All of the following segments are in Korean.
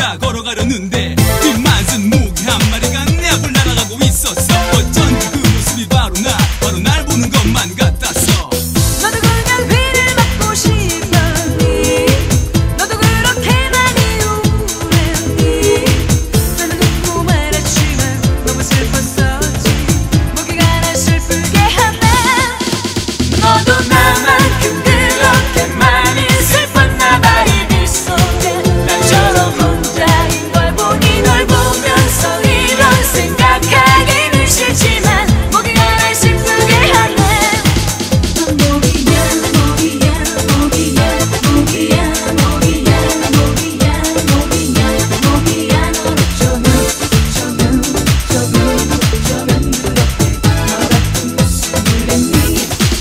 혼자 걸어가려는데 뒷만선 모기 한 마리가 내 앞을 날아가고 있었어. 어쩐지 그 모습이 바로 날 보는 것만 같았어. 너도 그냥 위를 맞고 싶었니? 너도 그렇게 많이 우울했니? 나는 듣고 말았지만 너무 슬펐었지. 모기가 날 슬프게 하네. 너도 나만큼 그렇게 많이 슬펐나 봐. 이 빛 속에 나처럼 혼자인 걸 보니 널 보면서 이런 생각하기는 싫지만 모기가 날 슬프게 하네. 넌 모기야 모기야 모기야 모기야 모기야 모기야 모기야 모기야. 너를 조금 그렇게 너 같은 모습을 했니?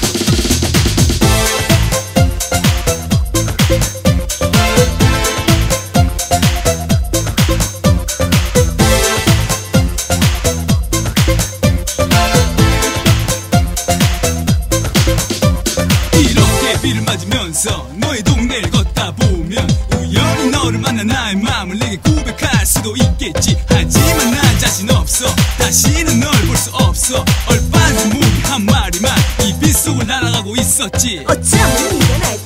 이렇게 비를 맞으면서 너의 동네를 걷다 보면 우연히 너를 만나 나의 마음을 내게 고백할 수도 있겠지. 하지만 난 자신 없어. 다시는 널 볼 수 없어. 얼빠진 모기 한 마리만 이 빛 속을 날아가고 있었지. 어쩌면 네가 날